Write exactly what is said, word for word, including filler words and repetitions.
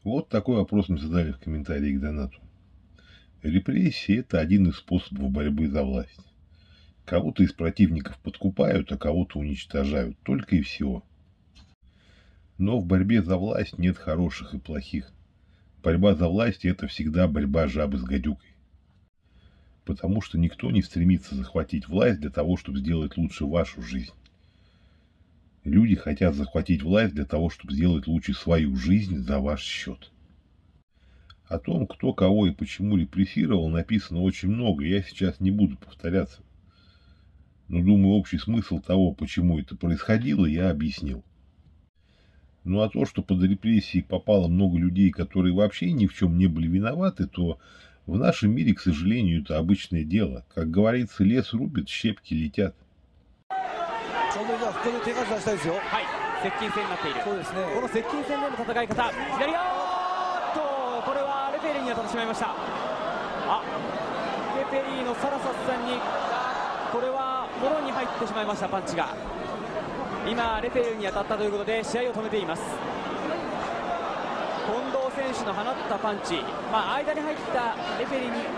Вот такой вопрос мне задали в комментарии к донату. Репрессии – это один из способов борьбы за власть. Кого-то из противников подкупают, а кого-то уничтожают. Только и всего. Но в борьбе за власть нет хороших и плохих. Борьба за власть – это всегда борьба жабы с гадюкой. Потому что никто не стремится захватить власть для того, чтобы сделать лучше вашу жизнь. Люди хотят захватить власть для того, чтобы сделать лучше свою жизнь за ваш счет. О том, кто кого и почему репрессировал, написано очень много, я сейчас не буду повторяться. Но думаю, общий смысл того, почему это происходило, я объяснил. Ну а то, что под репрессии попало много людей, которые вообще ни в чем не были виноваты, то в нашем мире, к сожалению, это обычное дело. Как говорится, лес рубит, щепки летят. それじゃあここで手数出したいですよ。 はい、接近戦になっている。 そうですね。 この接近戦での戦い方、左あーっとこれはレフェリーに当たってしまいました。あ、レフェリーのサラサスさんにこれはフォローに入ってしまいました。パンチが今レフェリーに当たったということで試合を止めています。近藤選手の放ったパンチ、まあ間に入ったレフェリーに